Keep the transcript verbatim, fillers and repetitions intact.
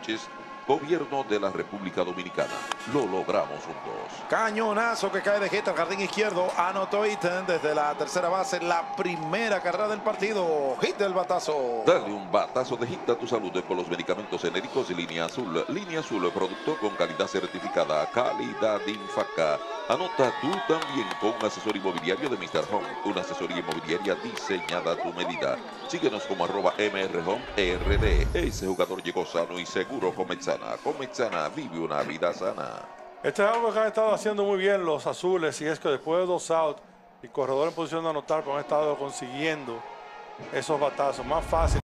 Sánchez, Gobierno de la República Dominicana. Lo logramos juntos. Cañonazo que cae de hit al jardín izquierdo. Anotó Eaton desde la tercera base. La primera carrera del partido. Hit del batazo. Dale un batazo de hit a tu salud con los medicamentos genéricos de Línea Azul. Línea Azul, producto con calidad certificada. Calidad Infaca. Anota tú también con un asesor inmobiliario de mister Home. Una asesoría inmobiliaria diseñada a tu medida. Síguenos como arroba M R Home R D. Ese jugador llegó sano y seguro con Mexana. Con Mexana vive una vida sana. Este es algo que han estado haciendo muy bien los azules, y es que después de dos outs y corredor en posición de anotar, pues han estado consiguiendo esos batazos más fáciles.